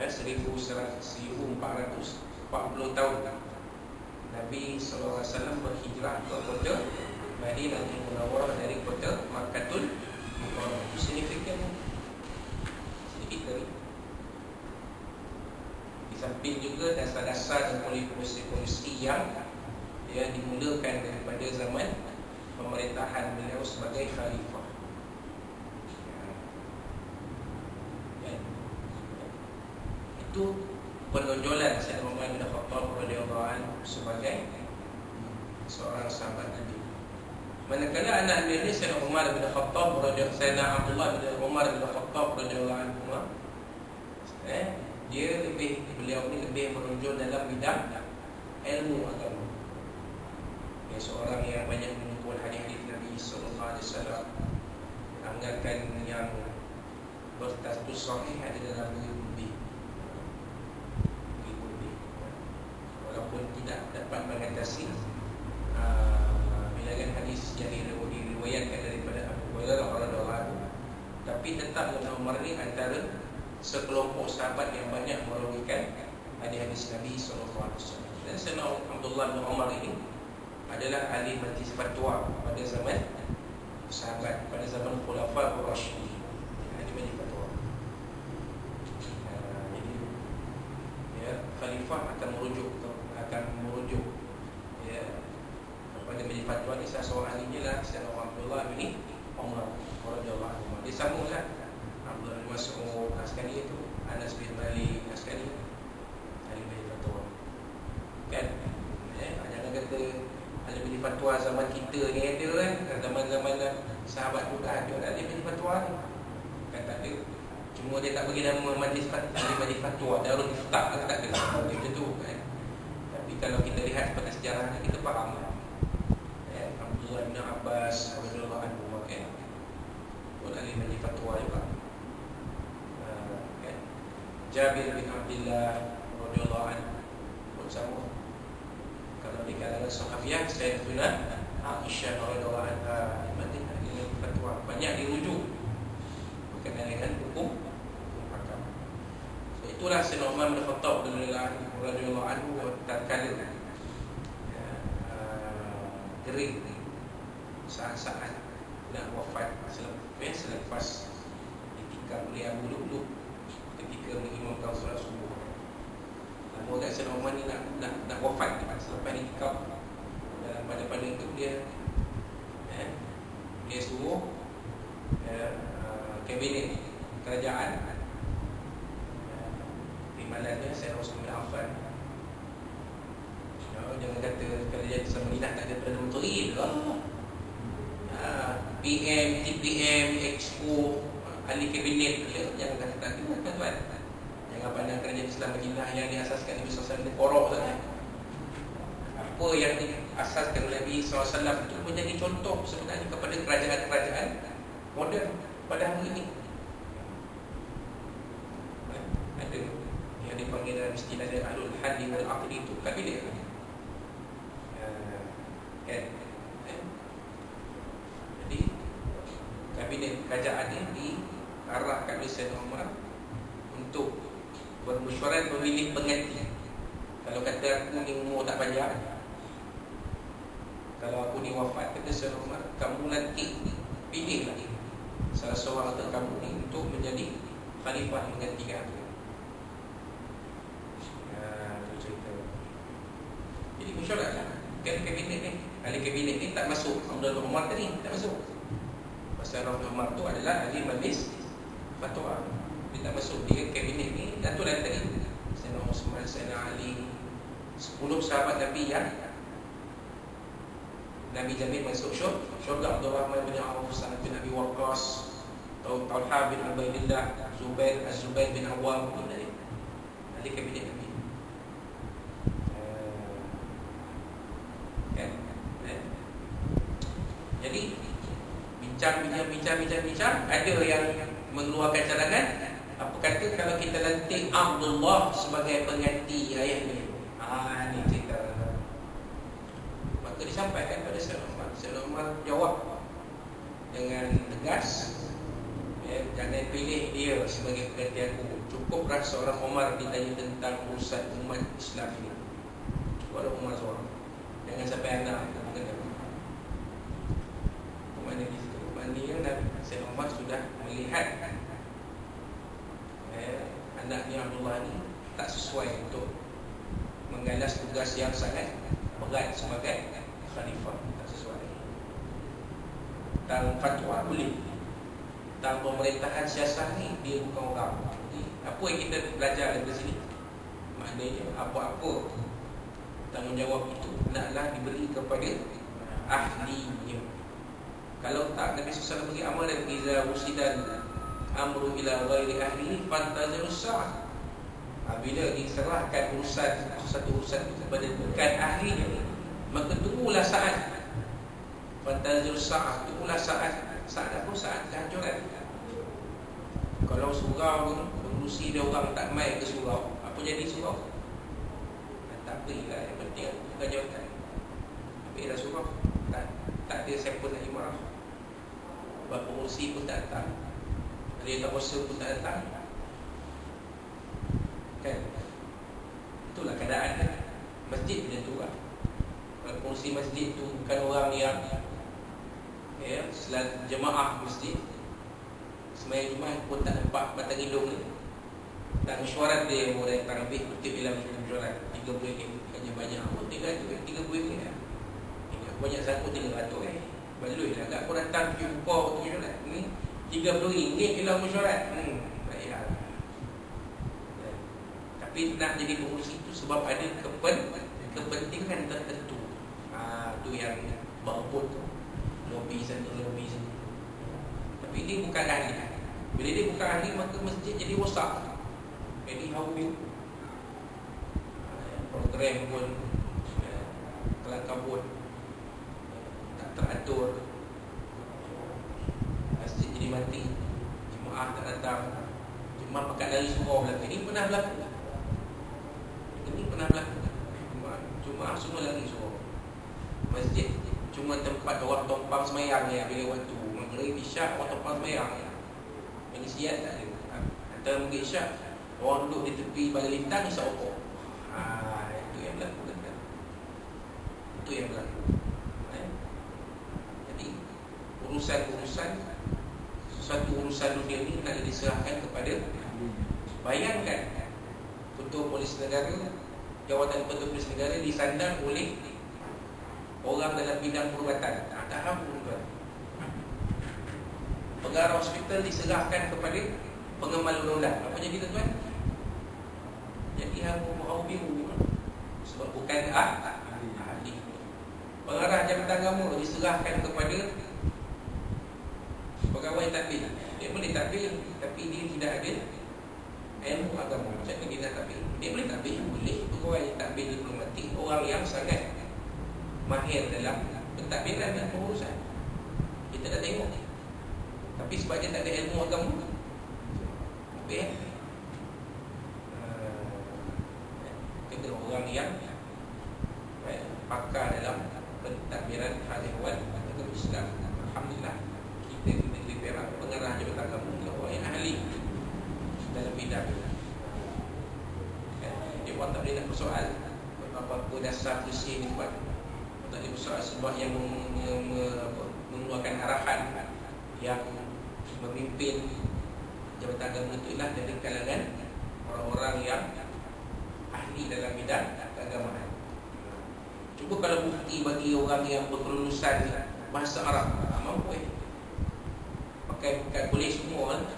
1440 tahun Nabi SAW berhijrah ke kota Madinah Munawwarah dari kota Makkahul Mukarramah. Itu signifikan sedikit. Di samping juga dasar-dasar dan polisi-polisi yang dimulakan daripada zaman pemerintahan beliau sebagai khalifah. Itu penonjolan Sayyidina Umar bin Khattab radhiyallahu anhu sebagai seorang sahabat Nabi. Manakala anak dia Sayyidina Umar bin Khattab radhiyallahu Sayyidina Abdullah bin Umar bin Khattab radhiyallahu anhu, beliau ni lebih menonjol dalam bidang ilmu agama. Dia seorang yang banyak mengumpul hadis-hadis Nabi sallallahu alaihi wasallam. Anggakan yang berstatus sahih ada dalam lebih. Walaupun tidak dapat mengatasi bilangan hadis yang diriwayatkan daripada Abu Hurairah radhiyallahu anhu, tapi tetap Ibnu Umar ini antara sekelompok sahabat yang banyak merawikan hadis-hadis Nabi sallallahu alaihi wasallam. Dan Sayyidina Abdullah bin Umar ini adalah ahli majlis fatwa pada zaman sahabat, pada zaman Khulafa ar-Rasyidin. Ahli majlis fatwa. Khalifah akan merujuk kepada majlis fatwa ni. Salah seorang ahlinya lah Sayyidina Abdullah bin Umar radhiyallahu anhu. Dia sambunglah Abdullah bin Mas'ud sekali itu, Anas bin Malik sekali, ahli majlis fatwa. Kan? Jangan kata ahli majlis fatwa zaman kita ni ada kan, zaman-zaman sahabat tu dah ada ahli majlis fatwa ni. Kan tak ada. Cuma dia tak bagi nama majlis fatwa, Darul Ifta tak ada. Dia macam tu kan. Tapi kalau kita lihat pada sejarah kita faham lah. Abdullah bin Abbas radhiyallahu anhu kan. Pun ahli majlis fatwa juga. Kan. Jabir bin Abdullah radhiyallahu anhu pun sama. Kalau di kalangan sahabiah Sayyidatuna Aisyah radhiyallahu anha majlis fatwa banyak dirujuk berkenaan dengan hukum hakam. So, itulah Sayyidina Umar bin Khattab radhiyallahu anhu tatkala kering saat-saat nak wafat selepas ditikam oleh Abu Lu'lu' ketika mengimamkan solat subuh. Lama kat Sayyidina Umar ni nak wafat selepas ditikam. Dalam pada itu dia suruh kabinet kerajaan imanannya Sayyidina Uthman bin Affan. Jangan kata kerajaan Islam Madinah tak ada Perdana Menteri lah. PM, TPM, Exco, ahli kabinet, jangan kata tak ada tuan-tuan. Jangan pandang kerajaan Islam Madinah yang diasaskan Nabi SAW ni porok saja. Apa yang diasaskan oleh Nabi SAW itu menjadi contoh sebenarnya kepada kerajaan-kerajaan moden pada hari ini. Ada yang dipanggil dalam istilah Ahlul Hadli wal Aqli itu kabinet kan. Jadi kabinet kerajaan ini diarahkan oleh Sayyidina Umar untuk bermesyuarat memilih pengganti. Kalau kata aku ni umur tak panjang, kalau aku ni wafat, kata Sayyidina Umar, kamu nanti pilihlah salah seorang antara kamu ni untuk menjadi khalifah menggantikan aku. Itu cerita. Jadi mesyuaratlah. Kan kabinet ni, ahli kabinet ni tak masuk. Abdullah bin Umar tadi tak masuk. Pasal Abdullah bin Umar tu adalah ahli majlis fatwa. Dia tak masuk. Dia kabinet ni aturan tadi. Sayyidina Uthman, Sayyidina Ali, 10 sahabat Nabi yang Nabi jamin masuk syurga. Abdul Rahman bin Auf, Sa'ad bin Abi Waqqas, Talha bin Ubaidillah, Az-Zubair bin Awwam, itu dari ahli kabinet Nabi. Jadi bincang, ada yang mengeluarkan cadangan. Apa kata kalau kita lantik Abdullah sebagai pengganti ayahnya? Ini cerita. Maka disampaikan pada Sayyidina Umar. Sayyidina Umar jawab dengan tegas, Jangan pilih dia sebagai pengganti aku. Cukuplah seorang Umar ditanya tentang urusan umat Islam ini. Walau Umar seorang. Jangan sampai anak kita mana di situ. Maknanya Sayyidina Umar sudah melihat anaknya Abdullah ini tak sesuai untuk menggalas tugas yang sangat berat sebagai khalifah. Tak sesuai. Tentang fatwa boleh, tentang pemerintahan siasat ni dia bukan orang. Jadi, apa yang kita belajar dari sini? Maknanya apa-apa tanggungjawab itu naklah diberi kepada ahlinya. Kalau tak, Nabi SAW bagi amalan iza usidan amru ila ghairi ahli fantazirus sa'ah. Bila diserahkan satu urusan itu kepada bukan ahlinya, maka tunggulah saat. Fantazirus sa'ah, tunggulah saat. Saat apa? Saat kehancuran. Kalau surau pun berurusi dia orang tak mai ke surau, apa jadi surau? Tak berilah, yang penting bukan jawatan. Tapi dah surau, tak ada siapa nak marah. Bapa pengurusi pun tak datang, dia tak kuasa pun tak datang. Kan? Itulah keadaan kan? Masjid macam tu lah. Kalau pengurusi masjid tu bukan orang yang jemaah masjid, sembahyang Jumaat pun tak nampak batang hidung ni. Tak mesyuarat dia orang yang tak habis kutip dalam mesyuarat RM30 hanya banyak pun RM300 lah. Banyak sangkut RM300 baloi lah kat aku datang jumpa tu mesyuarat ni RM30 dalam mesyuarat. Baiklah. Tapi nak jadi pengurusi itu sebab ada kepentingan tertentu. Tu yang berebut tu, lobby sana lobby sini. Tapi dia bukan ahli. Bila dia bukan ahli, maka masjid jadi rosak, jadi haubin. Program pun kelang kabut, tak teratur. Masjid jadi mati, jemaah tak datang, jemaah pakat lari surau belakang. Ini pernah berlaku. Jemaah semua lari surau. Masjid cuma tempat orang tumpang semayang ya, bila waktu maghrib isyak orang tumpang semayang ya. Penisian tak ada. Antara maghrib isyak orang duduk di tepi balai lintang isyak okok. Itu yang berlaku kan. Itu yang berlaku. Jadi urusan-urusan, suatu urusan dunia ini nak diserahkan kepada, bayangkan ketua polis negara, jawatan ketua polis negara disandang oleh orang dalam bidang perubatan. Tak faham perubatan. Pengarah hospital diserahkan kepada pengamal undang-undang. Apa jadi tuan-tuan? Jadi hang biru sebab bukan ahli. Pengarah jabatan agama diserahkan kepada pegawai takbir. Dia boleh takbir tapi dia tidak ada ilmu agama. Macam mana dia nak takbir? Dia boleh takbir, boleh. Pegawai takbir diplomatik, orang yang sangat mahir dalam pentadbiran dan pengurusan. Kita dah tengok. Tapi sebab dia tak ada ilmu agama, okay. Kita orang yang pakar dalam pentadbiran hal ehwal agama Islam. Alhamdulillah, kita di negeri Perak pengarah jabatan agama adalah orang yang ahli dalam bidang. Dia pun tak boleh nak bersoal apa-apa dasar kursi ni sebab tak ada bersoal sebab yang mengeluarkan arahan yang memimpin jabatan agama itu ialah dari kalangan orang-orang yang ahli dalam bidang keagamaan. Cuba kalau bukti bagi orang yang berkelulusan bahasa Arab, mampu pakai boleh semua kan?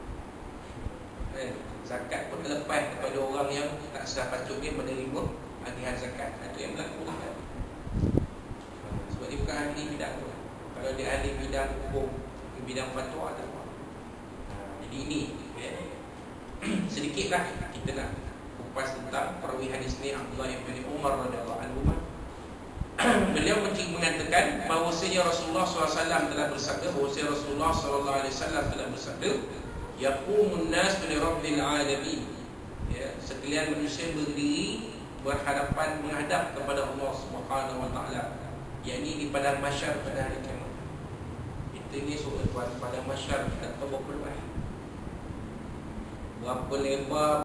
Zakat pun terlepas kepada orang yang tak sepatutnya menerima agihan zakat. Itu yang berlaku kan? Sebab dia bukan ahli bidang tu. Kalau dia ahli bidang hukum, bidang fatwa tak apa. Jadi ini sedikitlah kita nak kupas tentang perawi hadis ni Abdullah bin Umar radhiyallahu anhu. Beliau mengatakan bahawasanya Rasulullah SAW telah bersabda, bahawasanya Rasulullah SAW telah bersabda, yaqumun nas li rabbil alamin. Sekalian manusia berdiri berhadapan menghadap kepada Allah Subhanahu wa taala, yakni di padang mahsyar pada hari kiamat. Kita ni suruh tuan pada masyarakat atau berapa lebar, berapa lebar